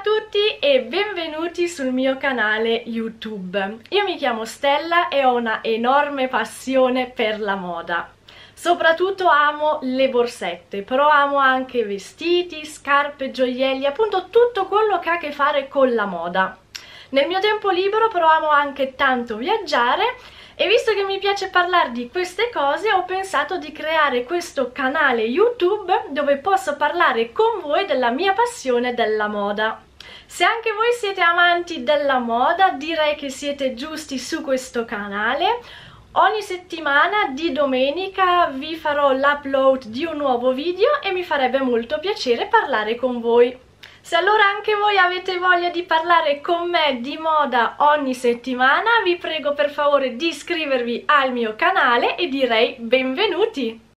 tutti e benvenuti sul mio canale YouTube. Io mi chiamo Stella e ho una enorme passione per la moda. Soprattutto amo le borsette, però amo anche vestiti, scarpe, gioielli, appunto tutto quello che ha a che fare con la moda. Nel mio tempo libero però amo anche tanto viaggiare e visto che mi piace parlare di queste cose ho pensato di creare questo canale YouTube dove posso parlare con voi della mia passione della moda. Se anche voi siete amanti della moda direi che siete giusti su questo canale. Ogni settimana di domenica vi farò l'upload di un nuovo video e mi farebbe molto piacere parlare con voi. Se allora anche voi avete voglia di parlare con me di moda ogni settimana, vi prego per favore di iscrivervi al mio canale e direi benvenuti!